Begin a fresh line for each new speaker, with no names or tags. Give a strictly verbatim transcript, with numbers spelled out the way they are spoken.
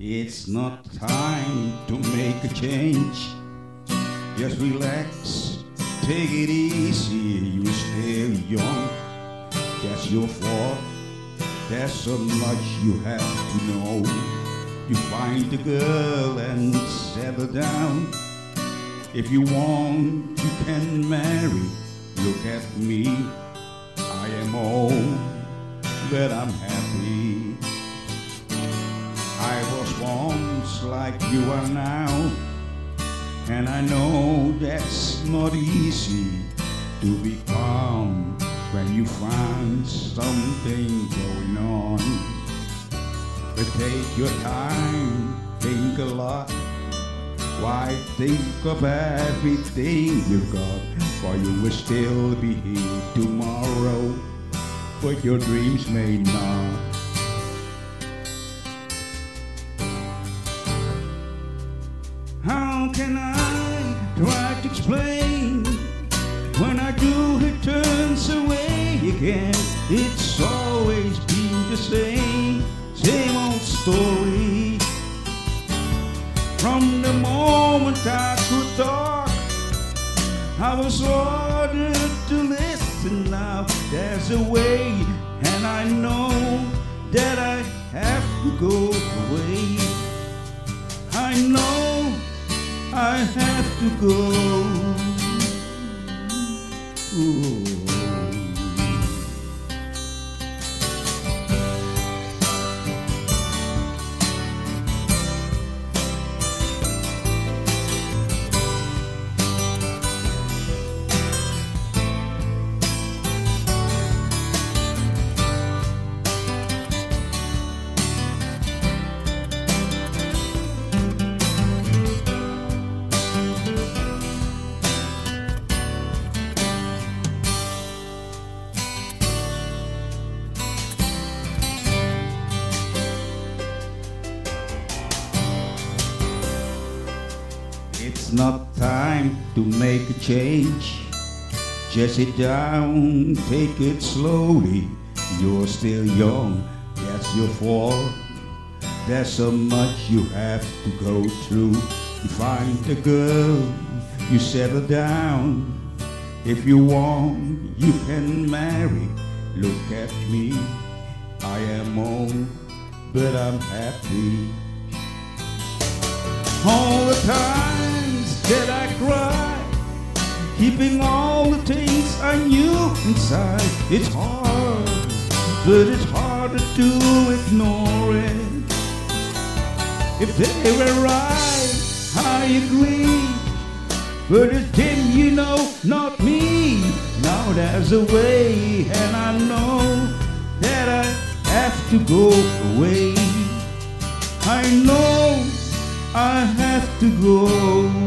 It's not time to make a change. Just relax, take it easy. You're still young, that's your fault. There's so much you have to know. You find a girl and settle down. If you want, you can marry. Look at me, I am old, but I'm happy. I was once like you are now, and I know that's not easy to be calm when you find something going on. But take your time, think a lot. Why think of everything you've got? For you will still be here tomorrow, but your dreams may not. How can I try to explain? When I do, it turns away again. It's always been the same, same old story. From the moment I could talk, I was ordered to listen. Now there's a way, and I know that I have to go away. I know I have to go. Ooh. It's not time to make a change. Just sit down, take it slowly. You're still young, that's your fault. There's so much you have to go through. You find a girl, you settle down. If you want, you can marry. Look at me, I am old, but I'm happy. All the times that I cry, keeping all the things I knew inside. It's hard, but it's harder to ignore it. If they were right, I agree, but it's them, you know, not me. Now there's a way, and I know that I have to go away. I know I have to go.